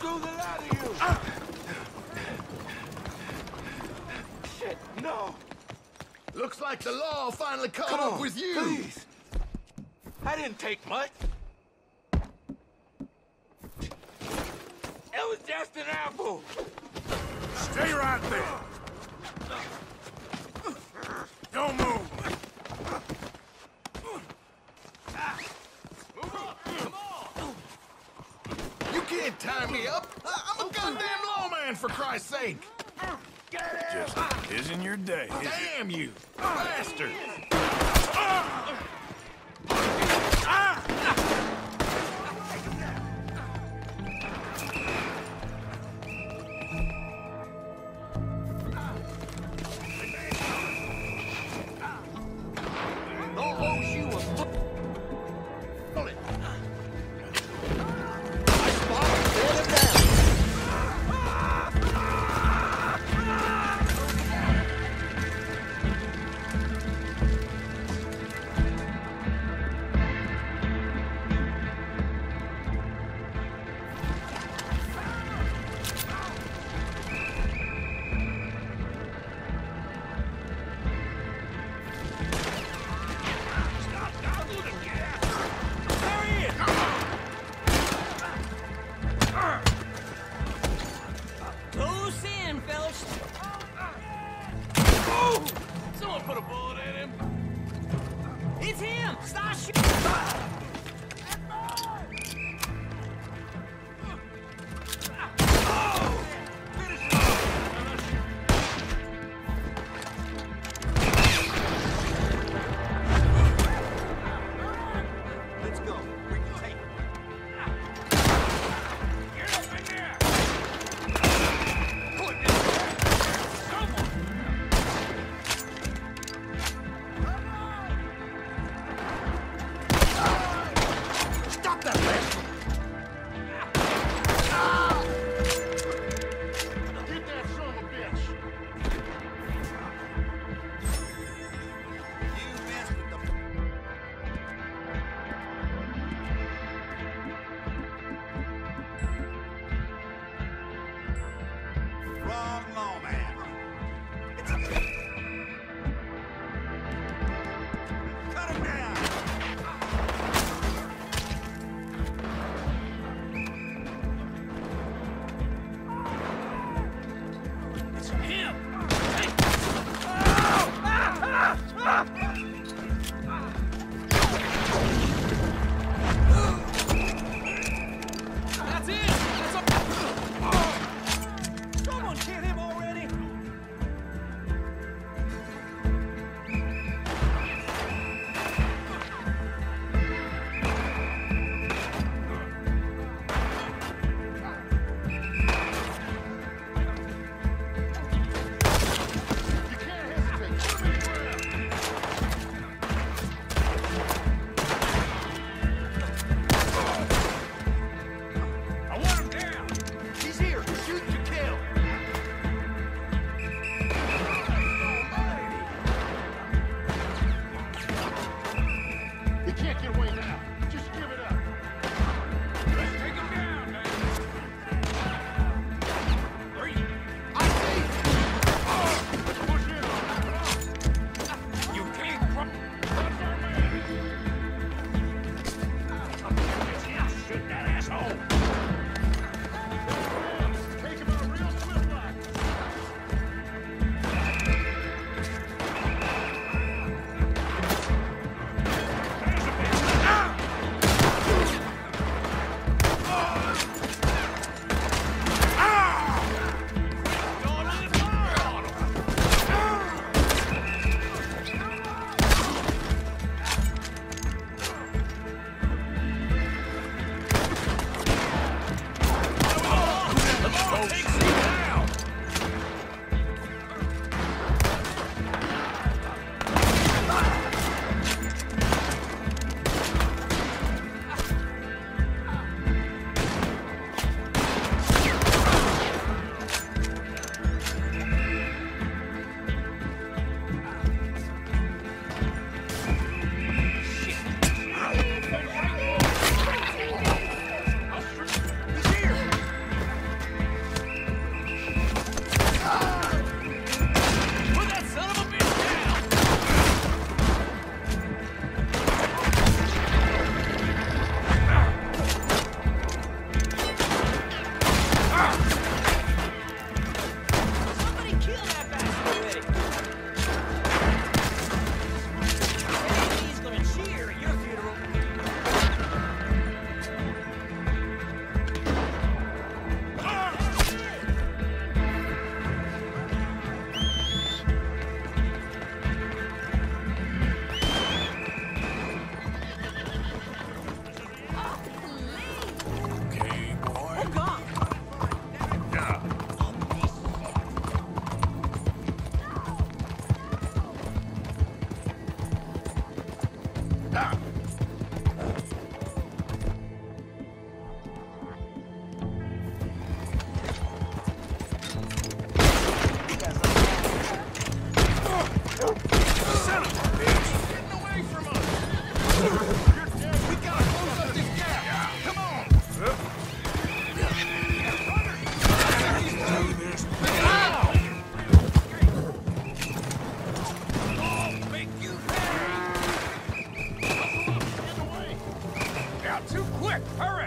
do the lot of you! Shit, no! Looks like the law finally caught Come up on, with you. please! I didn't take much. It was just an apple. Stay right there. Don't move. You can't tie me up. I'm a goddamn lawman, for Christ's sake. Just isn't your day, is it? Damn you, bastard. Close in, fellas. Someone put a bullet in him. It's him! Stop shooting! Let's go. We can take it. Get up in there! Put this back. Someone! We gotta close up this gap. Come on. Too quick! Hurry!